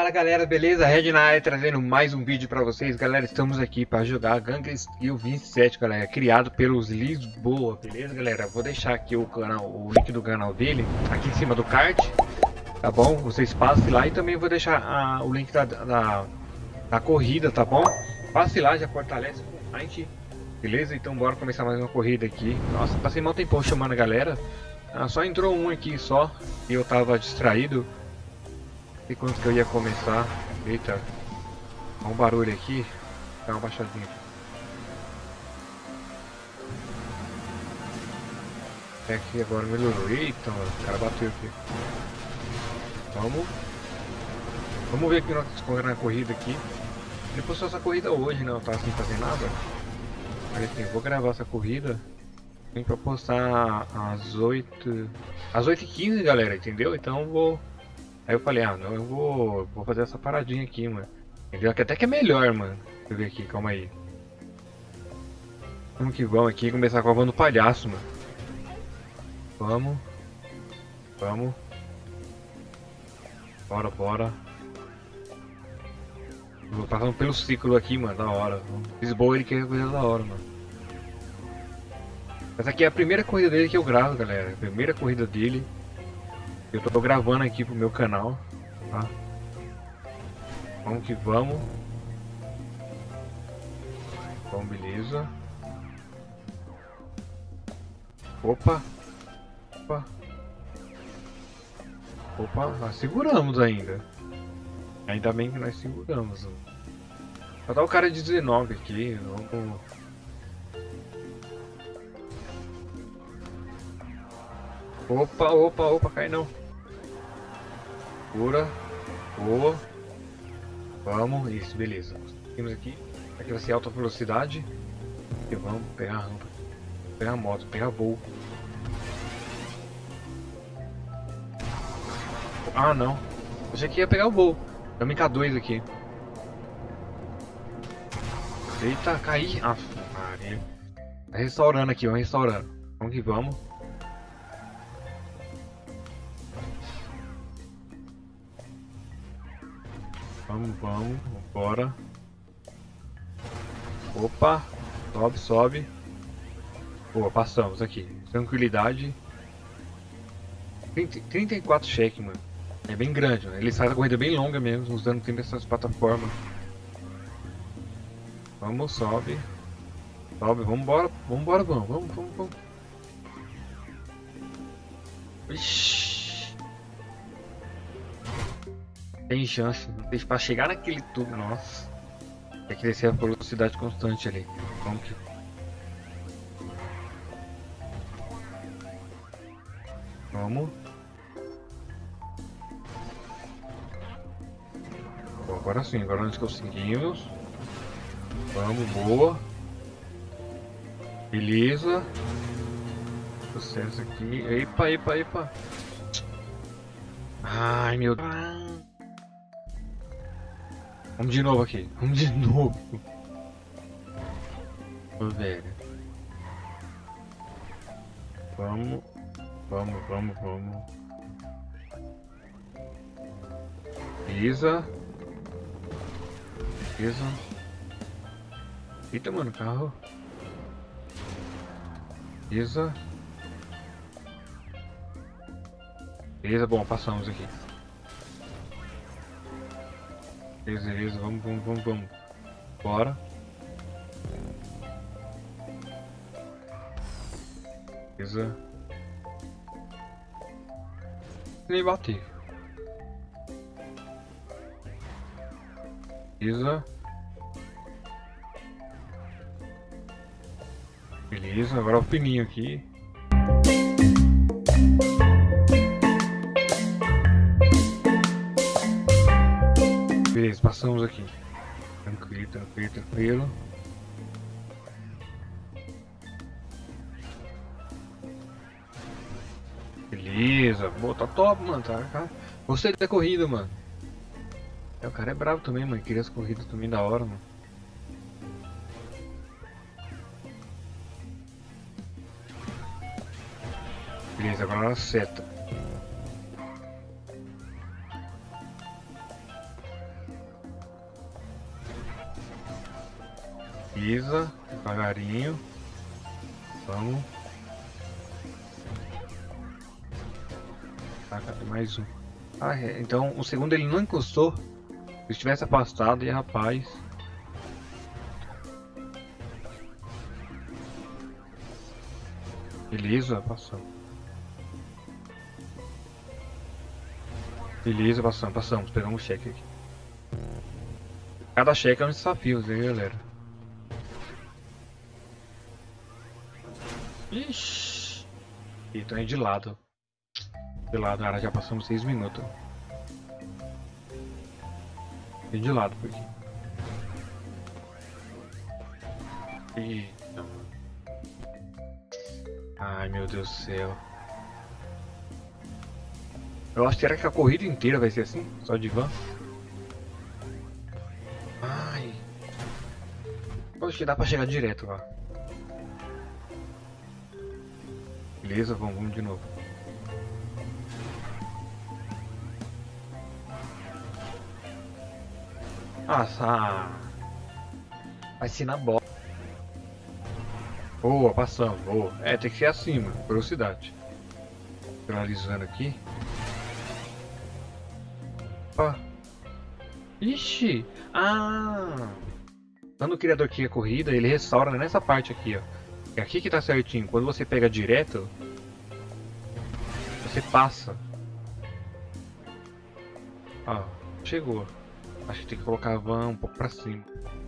Fala galera, beleza? Red na área trazendo mais um vídeo pra vocês. Galera, estamos aqui para jogar Gangue Steel 27, galera, criado pelos Lisboa, beleza, galera? Vou deixar aqui o canal, o link do canal dele aqui em cima do card, tá bom? Vocês passem lá e também vou deixar o link da corrida, tá bom? Passe lá, já fortalece o site, beleza? Então bora começar mais uma corrida aqui. Nossa, passei mal tempão chamando a galera. Só entrou um aqui só e eu tava distraído. E quando que eu ia começar? Eita, há um barulho aqui. Dá uma baixadinha aqui. É aqui agora melhorou. Eita, mano, o cara bateu aqui. Vamos ver o que nós escolhemos na corrida aqui. Ele postou essa corrida hoje, né? Eu tava sem fazer nada. Aí assim, vou gravar essa corrida. Tem pra postar às 8. Às 8h15, galera, entendeu? Então eu vou. Aí eu falei, não, eu vou fazer essa paradinha aqui, mano. Entendeu? Que até que é melhor, mano. Deixa eu ver aqui, calma aí. Vamos que vamos aqui, começar com a van do palhaço, mano. Vamos. Bora. Vou passando pelo ciclo aqui, mano, da hora. Lisboa, ele quer coisa da hora, mano. Essa aqui é a primeira corrida dele que eu gravo, galera. Primeira corrida dele. Eu tô gravando aqui pro meu canal, tá? Vamos que vamos. Bom, beleza. Opa, nós seguramos ainda. Ainda bem que nós seguramos. Só tá o cara de 19 aqui, vamos... Opa, cai não. Cura. Boa. Vamos, isso, beleza. Temos aqui. Aqui vai ser alta velocidade. E vamos pegar a rampa. Pegar a moto, pegar voo. Ah, não. Achei que ia pegar o voo. Estamos em K2 aqui. Eita, caí. Ah, Maria. Tá restaurando aqui, vamos restaurando. Vamos que vamos. Vamos, bora. Opa, sobe. Boa, passamos aqui. Tranquilidade. 34 cheque, mano. É bem grande, mano. Ele faz a corrida bem longa mesmo, usando sempre essas plataformas. Vamos, sobe. Vambora. Vamos. Ixi. Tem chance, pra chegar naquele tubo, nossa. Tem que descer a velocidade constante ali. Vamos que... Vamos. Bom, agora sim, agora nós conseguimos. Vamos, boa. Beleza. Sucesso aqui. Epa. Ai, meu Deus. Vamos de novo aqui. Ô, velho. Vamos. Beleza. Eita, mano, carro. Beleza, bom, passamos aqui. Beleza, vamos. Bora. Beleza. Nem bater. Beleza, agora o pininho aqui. Beleza, passamos aqui. Tranquilo. Beleza, boa, tá top, mano. Tá. Gostei da corrida, mano. O cara é bravo também, mano. Queria as corridas também da hora, mano. Beleza, agora na seta. Beleza, devagarinho. Vamos. Tá, cadê mais um? Ah, é. Então o segundo ele não encostou. Se estivesse afastado, ia rapaz. Beleza, passamos. Beleza, passamos. Pegamos o cheque aqui. Cada cheque é um desafio, né, galera? Ixi. E tô indo de lado. De lado, cara, já passamos 6 minutos. Vem de lado por aqui. Eita. Ai, meu Deus do céu. Eu acho que será que a corrida inteira vai ser assim? Só de van? Ai. Acho que dá pra chegar direto lá. Beleza, vamos de novo. Nossa. Vai ser na bola. Boa, passamos, boa. É, tem que ser acima, velocidade. Finalizando aqui. Opa. Ixi! Ah! Quando o criador cria a corrida, ele restaura nessa parte aqui, ó. É aqui que tá certinho. Quando você pega direto, você passa. Ó, chegou. Acho que tem que colocar a van um pouco pra cima.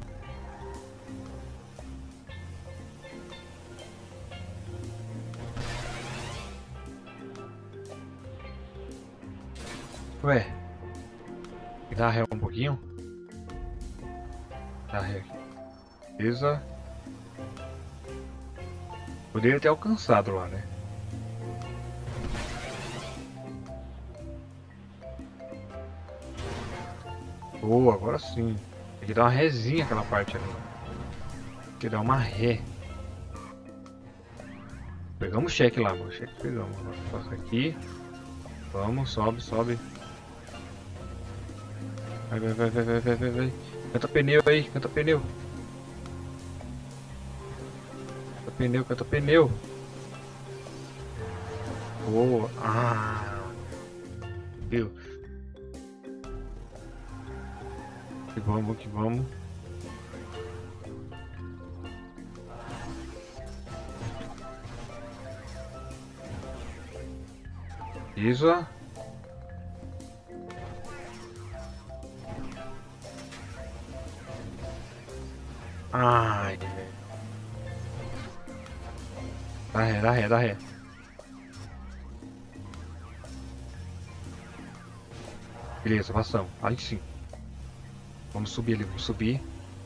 Ué. Dá ré um pouquinho. Dá ré aqui. Beleza. Poderia ter alcançado lá, né? Boa, agora sim. Tem que dar uma rézinha aquela parte ali. Tem que dar uma ré. Pegamos o cheque lá, mano. Cheque pegamos. Passa aqui. Vamos, sobe, sobe. Vai. Canta pneu aí, canta pneu. Canta pneu. Boa. Ah. Viu? Que vamos. Isso. Ai, velho. Dá ré. Beleza, passamos. Aí sim. Vamos subir ali, vamos subir.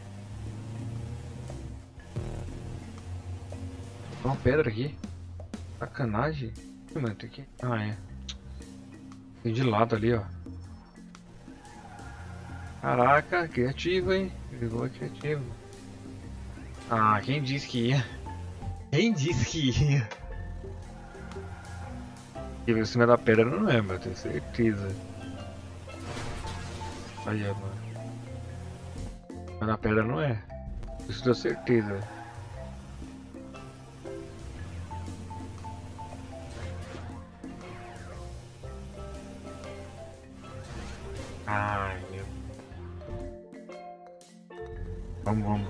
Tem uma pedra aqui. Sacanagem. Mano, tem que... Ah, é. Tem de lado ali, ó. Caraca, criativo, hein? Pegou criativo. Ah, quem disse que ia? Quem disse que ia? E em cima da pedra não é, meu, tenho certeza. Aí, mano. Mas na pedra não é. Isso deu certeza. Ai, meu. Vamos.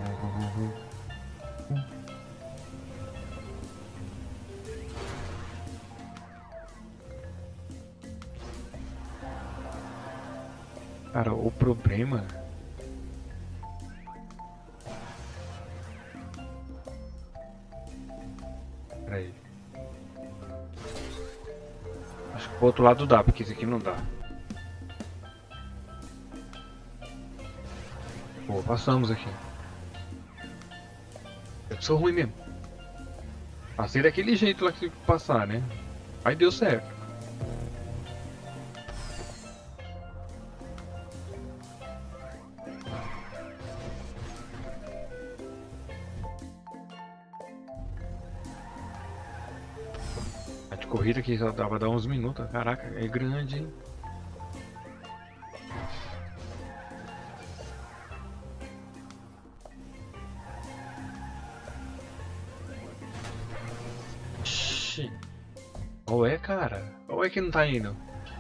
Cara, o problema... Peraí. Acho que pro outro lado dá, porque esse aqui não dá. Pô, passamos aqui. Eu sou ruim mesmo. Passei daquele jeito lá que tive que passar, né? Aí deu certo. A de corrida que só dava dar uns minutos. Caraca, é grande, hein? Oxi. Qual é, cara? Qual é que não tá indo?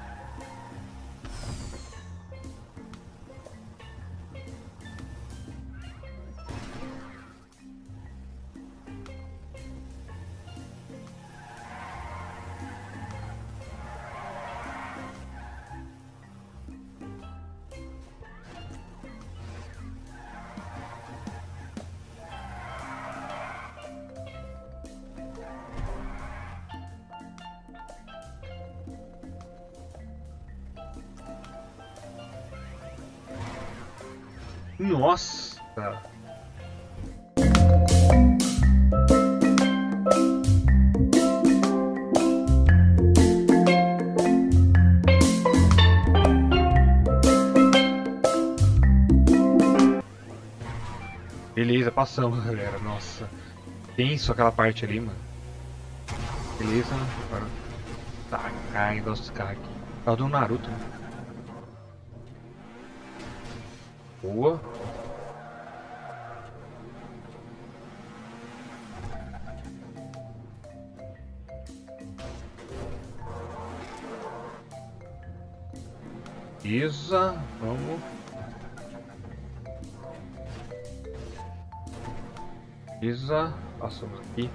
Nossa! Beleza, passamos, galera. Nossa, tenso aquela parte ali, mano. Beleza, agora tá, cai, gosto dos caras aqui. Tá do Naruto, né? Boa. Isa, vamos. Isa, passamos aqui.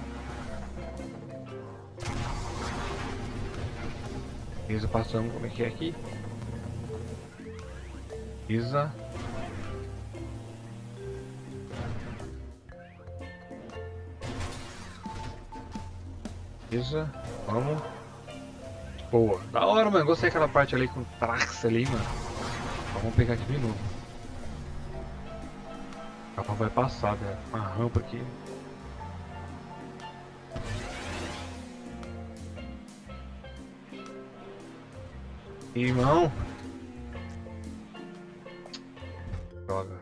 Isa, passamos, como é que é aqui? Isa. Isa, vamos. Boa, da hora, mano. Gostei daquela parte ali com o Trax ali, mano. Vamos pegar aqui de novo. O capa vai passar, velho. Uma rampa aqui. Irmão. Droga.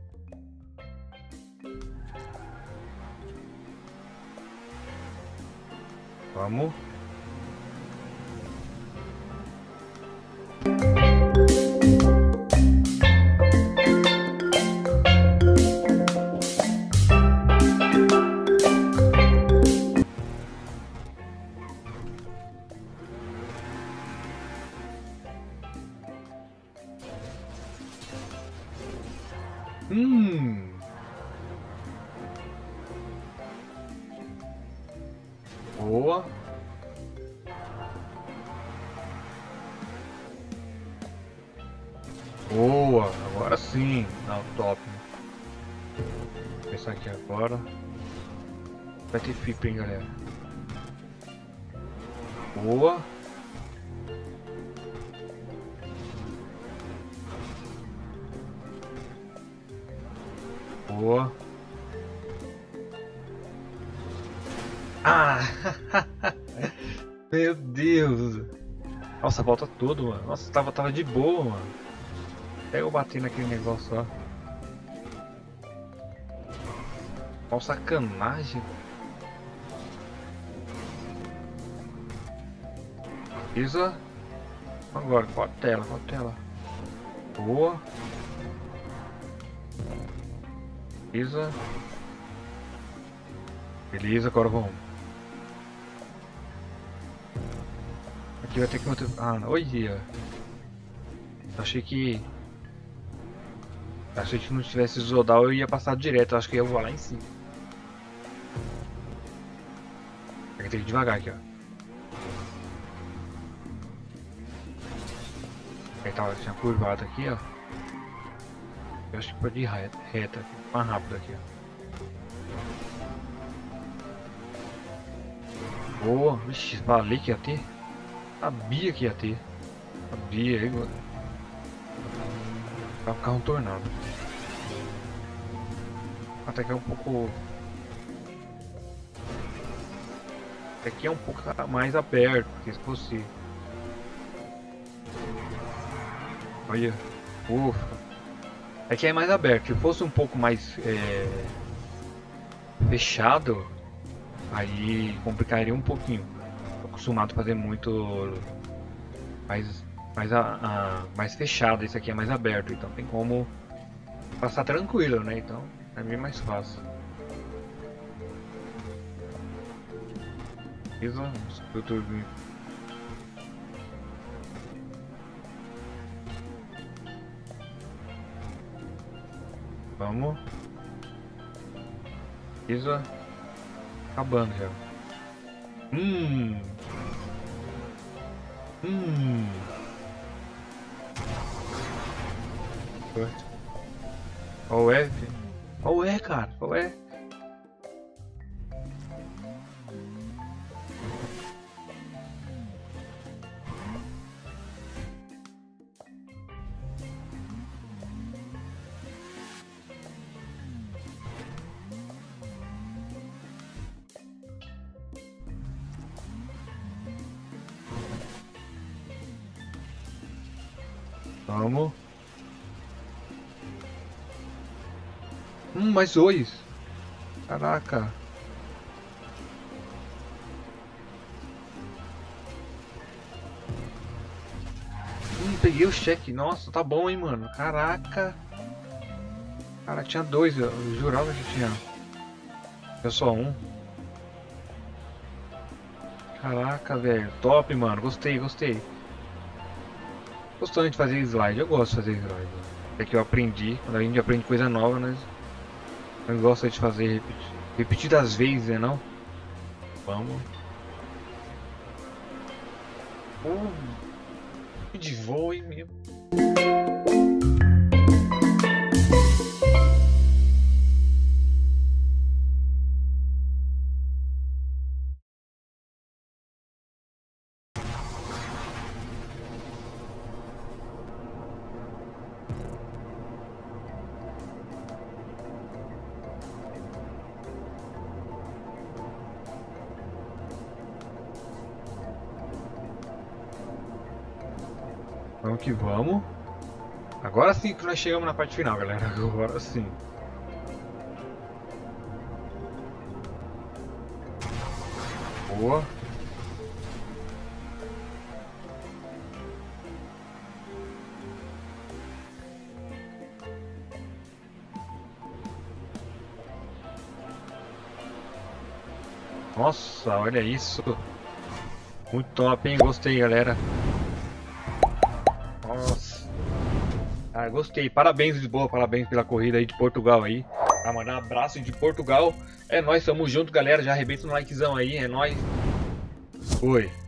Vamos. Boa. Boa, agora sim. Não, top. Vou pensar aqui agora. Vai ter flip, hein, galera. Boa. Boa. Ah! Meu Deus! Nossa, volta tudo, mano. Nossa, tava de boa, mano. Até eu bati naquele negócio lá. Qual sacanagem. Isa. Agora, com a tela, com a tela. Boa. Isa. Beleza, agora vamos. Aqui vai ter que manter. Ah, olha. Achei que não tivesse Zodal, eu ia passar direto. Acho que eu vou lá em cima. Tem que ir devagar aqui, ó. Aí tava, tinha curvado aqui, ó. Eu acho que pode ir reta aqui, mais rápido aqui, ó. Boa, vixi, falei que ia ter. Sabia que ia ter. Sabia, aí, mano. Vai ficar um tornado. Até que é um pouco. Aqui é um pouco mais aberto, porque se fosse. Olha, ufa. Aqui é mais aberto. Se fosse um pouco mais fechado, aí complicaria um pouquinho. Tô acostumado a fazer muito mais fechado. Esse aqui é mais aberto, então tem como passar tranquilo, né? Então é bem mais fácil. Isso, tudo. Vamos. Isso. Acabando já. Qual é, filho? Qual é, cara? Qual é? Vamos. Mais dois. Caraca. Peguei o cheque. Nossa, tá bom, hein, mano. Caraca. Cara, tinha dois. Eu jurava que tinha. Eu só um. Caraca, velho. Top, mano. Gostei, gostei. Gostando de fazer slide. Eu gosto de fazer slide. É que eu aprendi. Quando a gente aprende coisa nova, nós gosta de fazer repetidas vezes, né, não? Vamos. De voo, hein, meu. Vamos que vamos. Agora sim que nós chegamos na parte final, galera. Agora sim. Boa. Nossa, olha isso. Muito top, hein? Gostei, galera. Nossa. Ah, gostei. Parabéns, Lisboa. Parabéns pela corrida aí de Portugal aí. Tá, mandar um abraço de Portugal. É nóis, tamo junto, galera. Já arrebenta no likezão aí. É nóis. Foi.